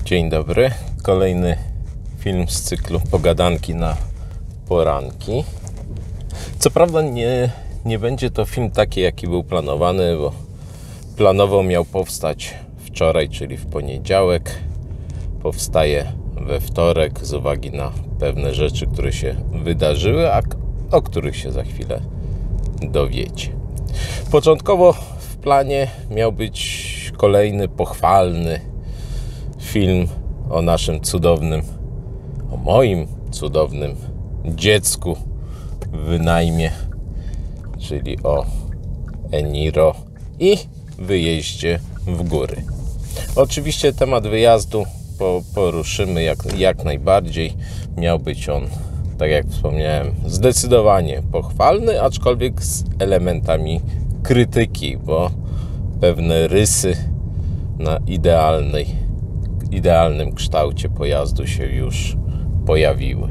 Dzień dobry, kolejny film z cyklu Pogadanki na poranki. Co prawda nie będzie to film taki, jaki był planowany, bo planowo miał powstać wczoraj, czyli w poniedziałek. Powstaje we wtorek z uwagi na pewne rzeczy, które się wydarzyły, a o których się za chwilę dowiecie. Początkowo w planie miał być kolejny pochwalny film o naszym cudownym, o moim cudownym dziecku w wynajmie, czyli o Eniro i wyjeździe w góry. Oczywiście temat wyjazdu poruszymy jak najbardziej. Miał być on, tak jak wspomniałem, zdecydowanie pochwalny, aczkolwiek z elementami krytyki, bo pewne rysy na idealnym kształcie pojazdu się już pojawiły.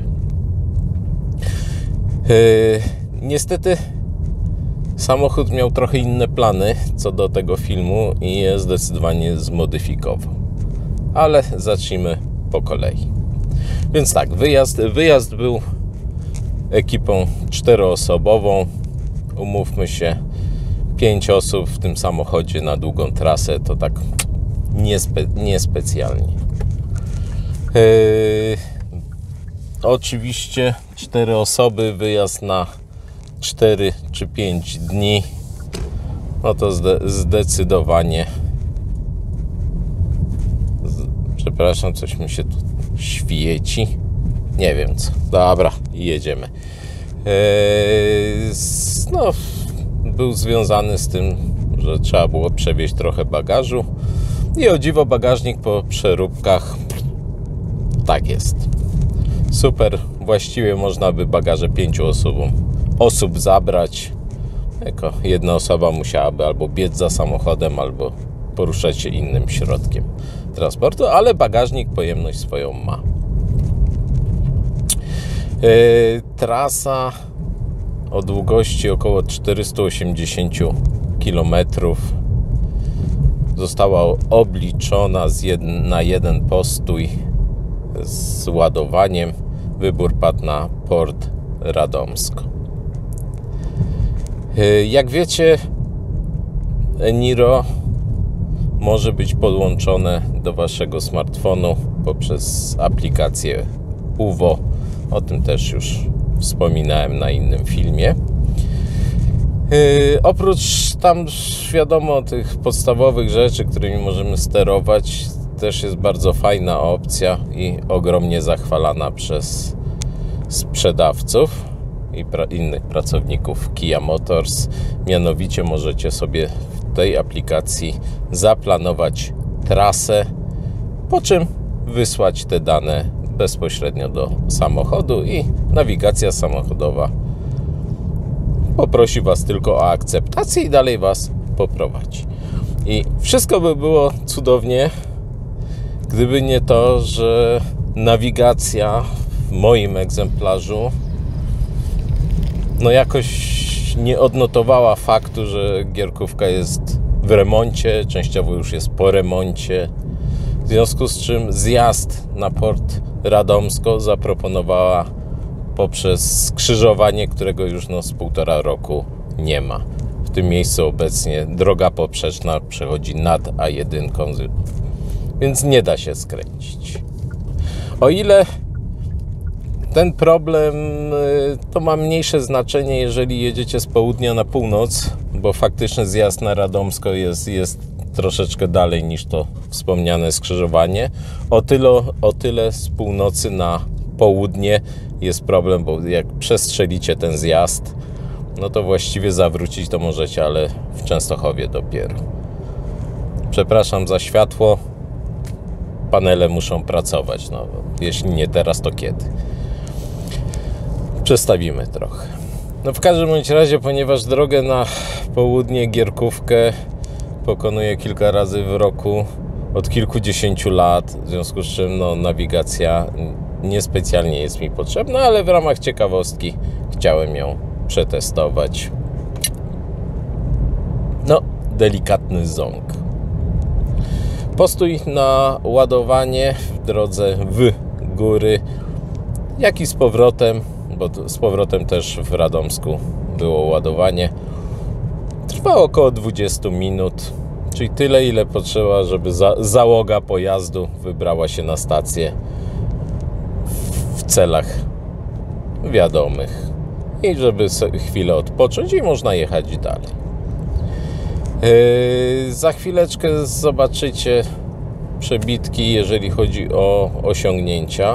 Niestety samochód miał trochę inne plany co do tego filmu i je zdecydowanie zmodyfikował. Ale zacznijmy po kolei. Więc tak, wyjazd był ekipą 4-osobową. Umówmy się, 5 osób w tym samochodzie na długą trasę to tak niespecjalnie. Oczywiście 4 osoby, wyjazd na 4 czy 5 dni, no to zdecydowanie. Przepraszam, coś mi się tu świeci. Nie wiem co. Dobra, jedziemy. No, był związany z tym, że trzeba było przewieźć trochę bagażu. I o dziwo bagażnik po przeróbkach tak jest. Super, właściwie można by bagaże 5 osób zabrać. Jako jedna osoba musiałaby albo biec za samochodem, albo poruszać się innym środkiem transportu, ale bagażnik pojemność swoją ma. Trasa o długości około 480 km została obliczona na jeden postój z ładowaniem. Wybór padł na Port Radomsko. Jak wiecie, Eniro może być podłączone do waszego smartfonu poprzez aplikację UVO. O tym też już wspominałem na innym filmie. Oprócz tam, wiadomo, tych podstawowych rzeczy, którymi możemy sterować, też jest bardzo fajna opcja i ogromnie zachwalana przez sprzedawców i innych pracowników Kia Motors. Mianowicie możecie sobie w tej aplikacji zaplanować trasę, po czym wysłać te dane bezpośrednio do samochodu i nawigacja samochodowa poprosi was tylko o akceptację i dalej was poprowadzi. I wszystko by było cudownie, gdyby nie to, że nawigacja w moim egzemplarzu jakoś nie odnotowała faktu, że gierkówka jest w remoncie, częściowo już jest po remoncie, w związku z czym zjazd na Port Radomsko zaproponowała poprzez skrzyżowanie, którego już z 1,5 roku nie ma. W tym miejscu obecnie droga poprzeczna przechodzi nad A1, więc nie da się skręcić. O ile ten problem to ma mniejsze znaczenie, jeżeli jedziecie z południa na północ, bo faktyczny zjazd na Radomsko jest troszeczkę dalej niż to wspomniane skrzyżowanie. O tyle z północy na południe jest problem, bo jak przestrzelicie ten zjazd, no to właściwie zawrócić to możecie, ale w Częstochowie dopiero. Przepraszam za światło. Panele muszą pracować. Jeśli nie teraz, to kiedy? Przestawimy trochę. W każdym bądź razie, ponieważ drogę na południe, gierkówkę pokonuję kilka razy w roku od kilkudziesięciu lat, w związku z czym nawigacja niespecjalnie jest mi potrzebna, ale w ramach ciekawostki chciałem ją przetestować. Delikatny ząg. Postój na ładowanie w drodze w góry, jak i z powrotem, bo z powrotem też w Radomsku było ładowanie. Trwało około 20 minut, czyli tyle, ile potrzeba, żeby załoga pojazdu wybrała się na stację w celach wiadomych i żeby chwilę odpocząć i można jechać dalej. Za chwileczkę zobaczycie przebitki, jeżeli chodzi o osiągnięcia.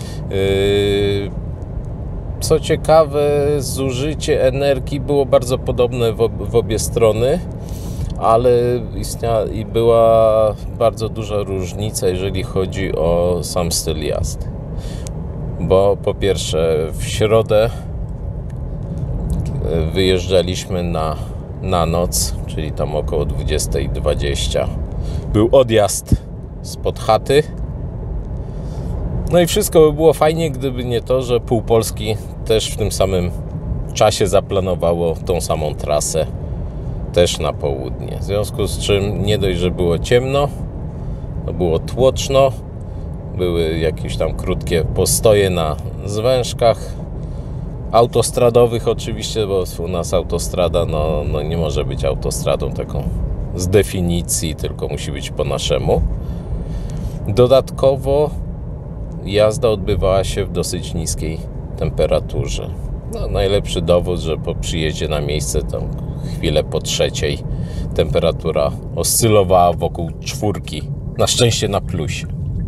Co ciekawe, zużycie energii było bardzo podobne w obie strony, ale była bardzo duża różnica, jeżeli chodzi o sam styl jazdy. Bo po pierwsze w środę wyjeżdżaliśmy na noc, czyli tam około 20:20. Był odjazd spod chaty. No i wszystko by było fajnie, gdyby nie to, że pół Polski też w tym samym czasie zaplanowało tą samą trasę, też na południe. W związku z czym nie dość, że było ciemno, było tłoczno, były jakieś tam krótkie postoje na zwężkach autostradowych oczywiście, bo u nas autostrada no nie może być autostradą taką z definicji, tylko musi być po naszemu. Dodatkowo jazda odbywała się w dosyć niskiej temperaturze. No, najlepszy dowód, że po przyjeździe na miejsce tam chwilę po 3:00 temperatura oscylowała wokół 4, na szczęście na plusie.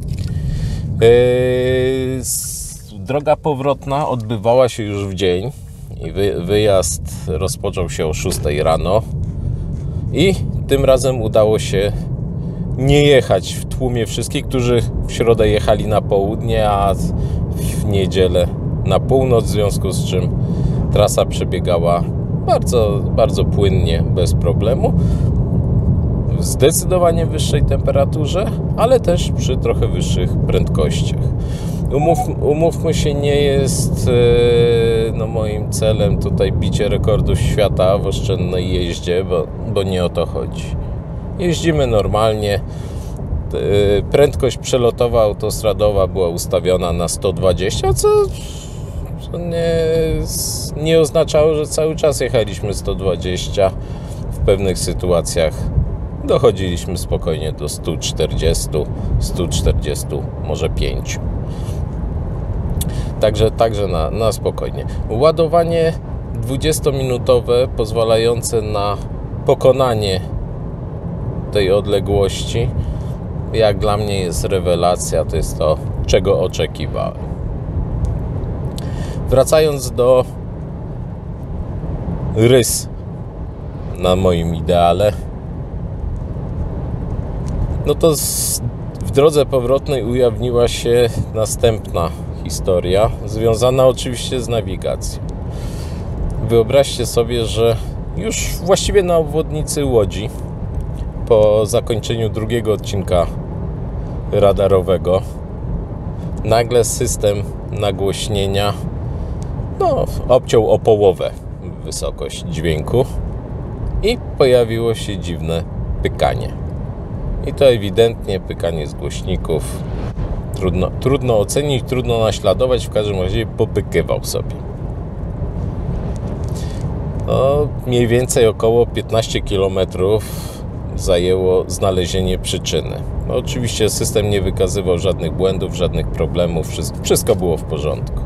Droga powrotna odbywała się już w dzień i wyjazd rozpoczął się o 6:00 rano i tym razem udało się nie jechać w tłumie wszystkich, którzy w środę jechali na południe, a w niedzielę na północ, w związku z czym trasa przebiegała bardzo, bardzo płynnie, bez problemu, w zdecydowanie wyższej temperaturze, ale też przy trochę wyższych prędkościach. Umówmy się, nie jest moim celem tutaj bicie rekordów świata w oszczędnej jeździe, bo nie o to chodzi. Jeździmy normalnie. Prędkość przelotowa autostradowa była ustawiona na 120, co nie oznaczało, że cały czas jechaliśmy 120. W pewnych sytuacjach dochodziliśmy spokojnie do 140, może 5. Także na spokojnie. Ładowanie 20-minutowe pozwalające na pokonanie tej odległości, jak dla mnie jest rewelacja, to jest to, czego oczekiwałem. Wracając do rys na moim ideale, no to w drodze powrotnej ujawniła się następna historia, związana oczywiście z nawigacją. Wyobraźcie sobie, że już właściwie na obwodnicy Łodzi, po zakończeniu drugiego odcinka radarowego, nagle system nagłośnienia obciął o połowę wysokość dźwięku i pojawiło się dziwne pykanie. I to ewidentnie pykanie z głośników. Trudno ocenić, trudno naśladować, w każdym razie popykywał sobie. Mniej więcej około 15 km zajęło znalezienie przyczyny. Oczywiście system nie wykazywał żadnych błędów, żadnych problemów, wszystko było w porządku.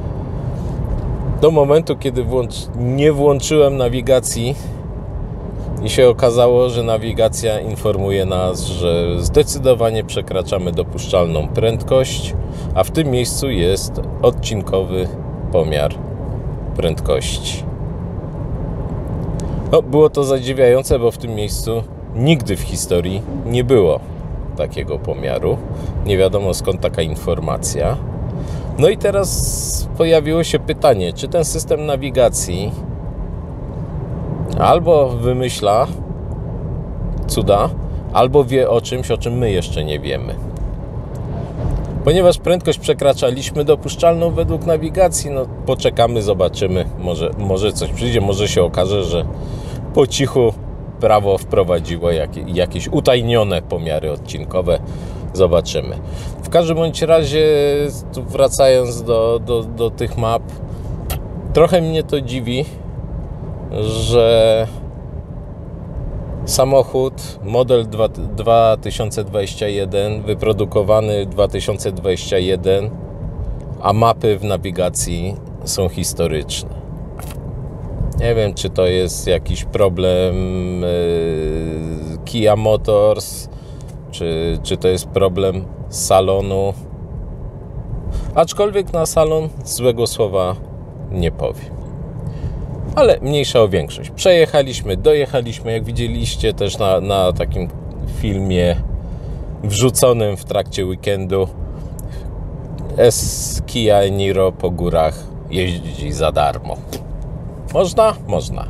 Do momentu, kiedy nie włączyłem nawigacji i się okazało, że nawigacja informuje nas, że zdecydowanie przekraczamy dopuszczalną prędkość, a w tym miejscu jest odcinkowy pomiar prędkości. Było to zadziwiające, bo w tym miejscu nigdy w historii nie było takiego pomiaru. Nie wiadomo, skąd taka informacja. No i teraz pojawiło się pytanie, czy ten system nawigacji albo wymyśla cuda, albo wie o czymś, o czym my jeszcze nie wiemy. Ponieważ prędkość przekraczaliśmy dopuszczalną według nawigacji, poczekamy, zobaczymy, może coś przyjdzie, może się okaże, że po cichu prawo wprowadziło jakieś utajnione pomiary odcinkowe. Zobaczymy. W każdym bądź razie, wracając do tych map, trochę mnie to dziwi, że samochód model 2021, wyprodukowany 2021, a mapy w nawigacji są historyczne. Nie wiem, czy to jest jakiś problem Kia Motors, czy to jest problem salonu. Aczkolwiek na salon złego słowa nie powiem. Ale mniejsza o większość. Przejechaliśmy, dojechaliśmy, jak widzieliście też na takim filmie wrzuconym w trakcie weekendu. Kia Niro po górach jeździ za darmo. Można? Można.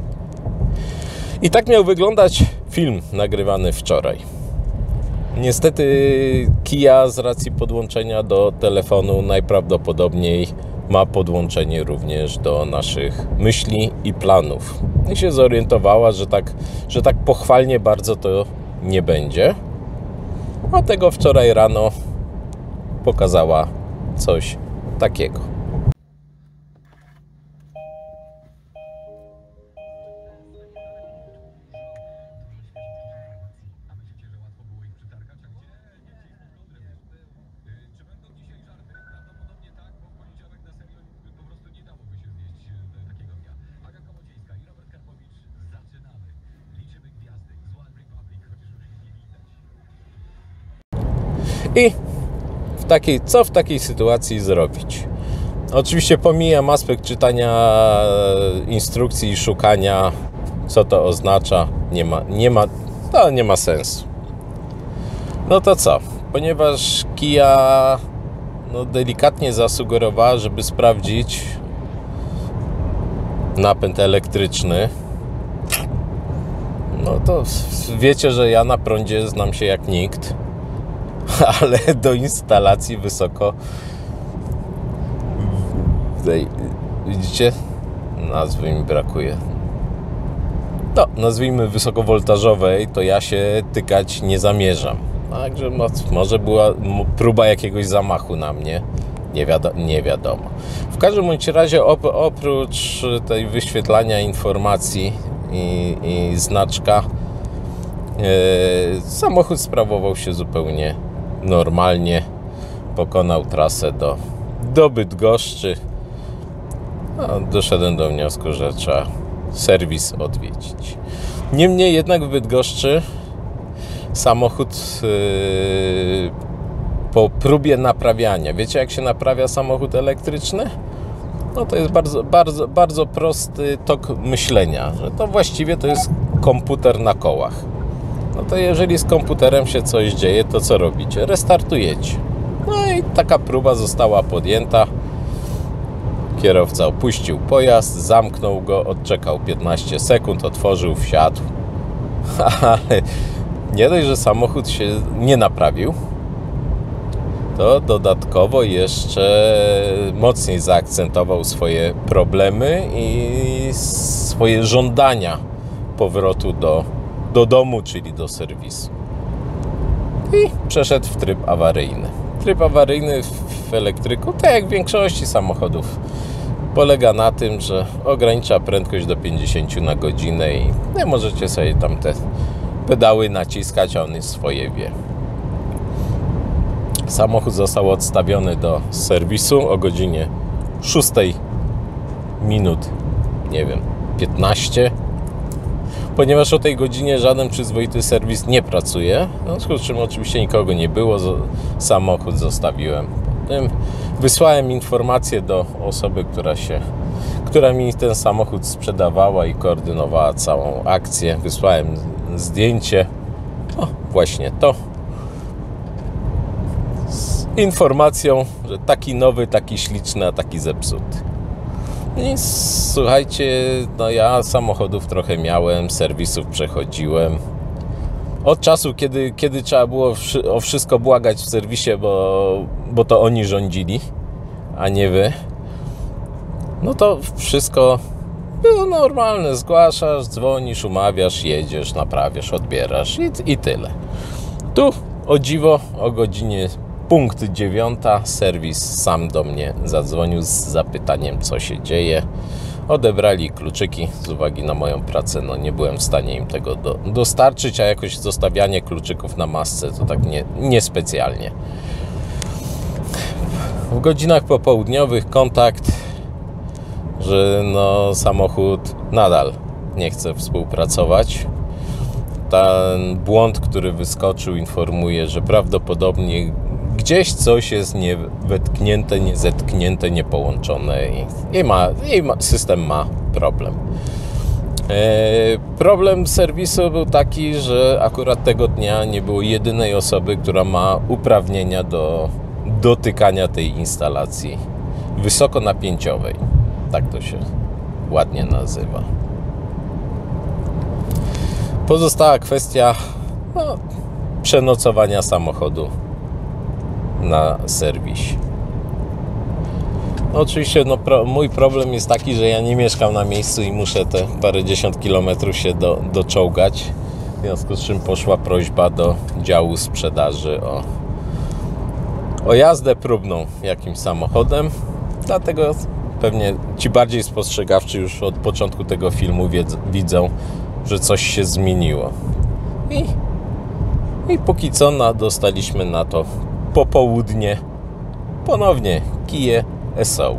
I tak miał wyglądać film nagrywany wczoraj. Niestety Kia z racji podłączenia do telefonu najprawdopodobniej ma podłączenie również do naszych myśli i planów. I się zorientowała, że tak pochwalnie bardzo to nie będzie. Dlatego wczoraj rano pokazała coś takiego. I co w takiej sytuacji zrobić? Oczywiście pomijam aspekt czytania instrukcji i szukania, co to oznacza. Nie ma sensu. No to co? Ponieważ Kia delikatnie zasugerowała, żeby sprawdzić napęd elektryczny, no to wiecie, że ja na prądzie znam się jak nikt. Ale do instalacji wysoko, widzicie, nazwy mi brakuje, nazwijmy wysokowoltażowej, to ja się tykać nie zamierzam. Także może była próba jakiegoś zamachu na mnie, nie wiadomo. W każdym bądź razie oprócz tej wyświetlania informacji i znaczka, samochód sprawował się zupełnie normalnie. Pokonał trasę do Bydgoszczy. Doszedłem do wniosku, że trzeba serwis odwiedzić. Niemniej jednak w Bydgoszczy samochód po próbie naprawiania. Wiecie, jak się naprawia samochód elektryczny? No to jest bardzo prosty tok myślenia, że to właściwie to jest komputer na kołach. No to jeżeli z komputerem się coś dzieje, to co robicie? Restartujecie. No i taka próba została podjęta. Kierowca opuścił pojazd, zamknął go, odczekał 15 sekund, otworzył, wsiadł. Ale nie dość, że samochód się nie naprawił, to dodatkowo jeszcze mocniej zaakcentował swoje problemy i swoje żądania powrotu do domu, czyli do serwisu. I przeszedł w tryb awaryjny. Tryb awaryjny w elektryku, tak jak w większości samochodów, polega na tym, że ogranicza prędkość do 50 na godzinę i możecie sobie tam te pedały naciskać, a on swoje wie. Samochód został odstawiony do serwisu o godzinie 6 minut, 15, ponieważ o tej godzinie żaden przyzwoity serwis nie pracuje, w związku z czym oczywiście nikogo nie było, samochód zostawiłem. Potem wysłałem informację do osoby, która mi ten samochód sprzedawała i koordynowała całą akcję. Wysłałem zdjęcie, właśnie to, z informacją, że taki nowy, taki śliczny, a taki zepsuty. I słuchajcie, ja samochodów trochę miałem, serwisów przechodziłem. Od czasu, kiedy trzeba było o wszystko błagać w serwisie, bo to oni rządzili, a nie wy, no to wszystko było normalne, zgłaszasz, dzwonisz, umawiasz, jedziesz, naprawiasz, odbierasz i tyle. Tu, o dziwo, o godzinie punkt 9 serwis sam do mnie zadzwonił z zapytaniem, co się dzieje. Odebrali kluczyki z uwagi na moją pracę, no nie byłem w stanie im tego dostarczyć, a jakoś zostawianie kluczyków na masce to tak niespecjalnie. W godzinach popołudniowych kontakt, że no samochód nadal nie chce współpracować. Ten błąd, który wyskoczył, informuje, że prawdopodobnie gdzieś coś jest niewetknięte, niezetknięte, niepołączone i system ma problem. Problem serwisu był taki, że akurat tego dnia nie było jedynej osoby, która ma uprawnienia do dotykania tej instalacji wysokonapięciowej. Tak to się ładnie nazywa. Pozostała kwestia przenocowania samochodu na serwisie. Oczywiście mój problem jest taki, że ja nie mieszkam na miejscu i muszę te parędziesiąt kilometrów się doczołgać. W związku z czym poszła prośba do działu sprzedaży o jazdę próbną jakimś samochodem. Dlatego pewnie ci bardziej spostrzegawczy już od początku tego filmu widzą, że coś się zmieniło. I póki co dostaliśmy na to popołudnie ponownie Kia e-Soul.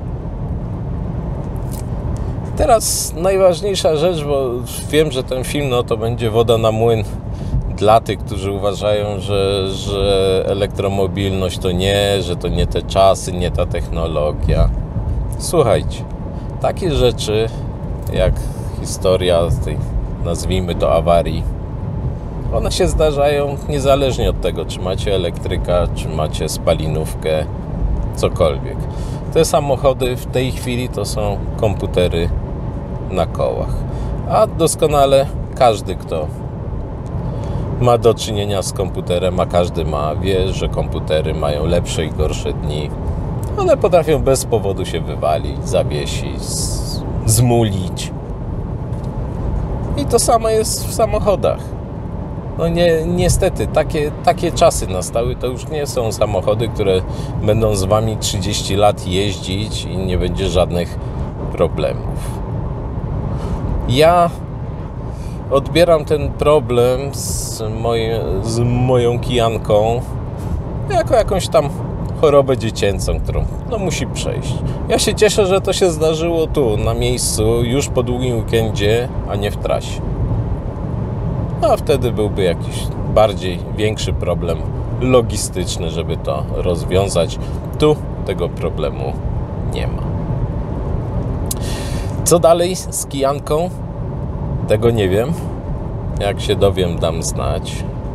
Teraz najważniejsza rzecz, bo wiem, że ten film to będzie woda na młyn dla tych, którzy uważają, że elektromobilność że to nie te czasy, nie ta technologia. Słuchajcie, takie rzeczy jak historia tej, nazwijmy to, awarii, one się zdarzają niezależnie od tego, czy macie elektryka, czy macie spalinówkę, cokolwiek. Te samochody w tej chwili to są komputery na kołach. A doskonale każdy, kto ma do czynienia z komputerem, a każdy wie, że komputery mają lepsze i gorsze dni. One potrafią bez powodu się wywalić, zawiesić, zmulić. I to samo jest w samochodach. No niestety, takie czasy nastały. To już nie są samochody, które będą z wami 30 lat jeździć i nie będzie żadnych problemów. Ja odbieram ten problem z moją kijanką jako jakąś tam chorobę dziecięcą, którą musi przejść. Ja się cieszę, że to się zdarzyło tu, na miejscu, już po długim weekendzie, a nie w trasie. A wtedy byłby jakiś większy problem logistyczny, żeby to rozwiązać. Tu tego problemu nie ma. Co dalej z kijanką? Tego nie wiem. Jak się dowiem, dam znać.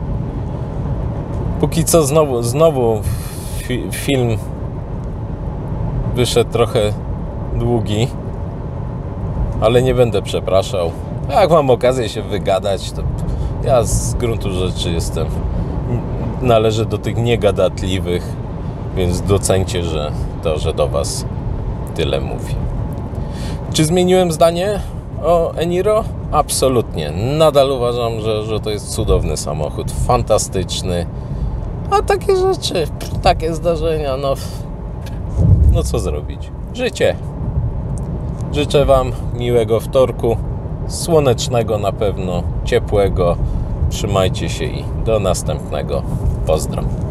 Póki co znowu film wyszedł trochę długi, ale nie będę przepraszał. Jak mam okazję się wygadać, to ja z gruntu rzeczy należę do tych niegadatliwych, więc docencie, że do was tyle mówi. Czy zmieniłem zdanie o Eniro? Absolutnie. Nadal uważam, że to jest cudowny samochód, fantastyczny. A takie rzeczy, takie zdarzenia, no co zrobić? Życie. Życzę wam miłego wtorku, słonecznego na pewno, ciepłego. Trzymajcie się i do następnego. Pozdro.